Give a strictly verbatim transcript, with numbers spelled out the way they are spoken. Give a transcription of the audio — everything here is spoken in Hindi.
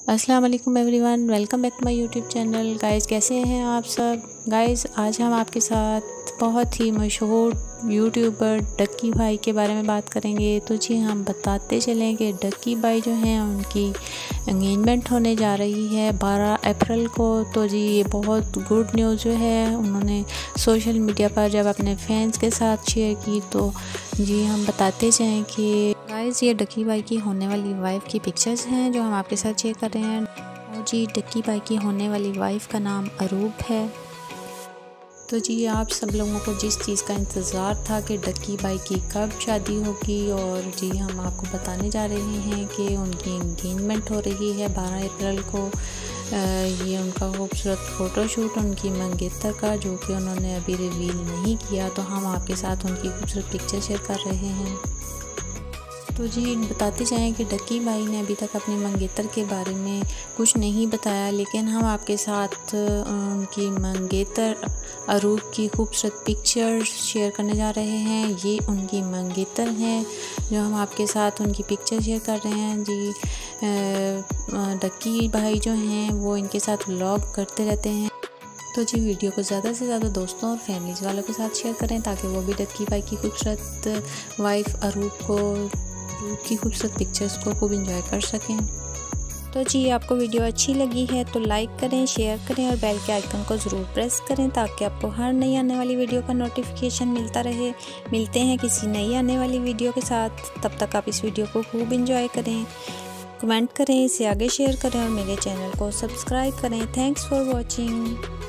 अस्सलाम वालेकुम everyone, welcome back to my YouTube channel. Guys कैसे हैं आप सब। गाइस आज हम आपके साथ बहुत ही मशहूर यूट्यूबर डक्की भाई के बारे में बात करेंगे। तो जी हम बताते चलें कि डक्की भाई जो हैं उनकी एंगेजमेंट होने जा रही है बारह अप्रैल को। तो जी ये बहुत गुड न्यूज़ जो है उन्होंने सोशल मीडिया पर जब अपने फैंस के साथ शेयर की, तो जी हम बताते जाएँ कि गाइस ये डक्की भाई की होने वाली वाइफ की पिक्चर्स हैं जो हम आपके साथ शेयर कर रहे हैं। और जी डक्की भाई की होने वाली वाइफ का नाम अरूप है। तो जी आप सब लोगों को जिस चीज़ का इंतज़ार था कि डक्की भाई की कब शादी होगी, और जी हम आपको बताने जा रहे हैं कि उनकी एंगेजमेंट हो रही है बारह अप्रैल को। ये उनका खूबसूरत फ़ोटोशूट उनकी मंगेतर का, जो कि उन्होंने अभी रिवील नहीं किया, तो हम आपके साथ उनकी खूबसूरत पिक्चर शेयर कर रहे हैं। तो जी बताते जाएं कि डक्की भाई ने अभी तक अपने मंगेतर के बारे में कुछ नहीं बताया, लेकिन हम आपके साथ उनकी मंगेतर अरूप की खूबसूरत पिक्चर शेयर करने जा रहे हैं। ये उनकी मंगेतर हैं जो हम आपके साथ उनकी पिक्चर शेयर कर रहे हैं। जी डक्की भाई जो हैं वो इनके साथ व्लॉग करते रहते हैं। तो जी वीडियो को ज़्यादा से ज़्यादा दोस्तों और फैमिलीज़ वालों के साथ शेयर करें ताकि वो भी डक्की भाई की खूबसूरत वाइफ अरूप को की खूबसूरत पिक्चर्स को खूब इंजॉय कर सकें। तो जी आपको वीडियो अच्छी लगी है तो लाइक करें, शेयर करें और बेल के आइकन को ज़रूर प्रेस करें ताकि आपको हर नई आने वाली वीडियो का नोटिफिकेशन मिलता रहे। मिलते हैं किसी नई आने वाली वीडियो के साथ, तब तक आप इस वीडियो को खूब इंजॉय करें, कमेंट करें, इसे आगे शेयर करें और मेरे चैनल को सब्सक्राइब करें। Thanks for watching.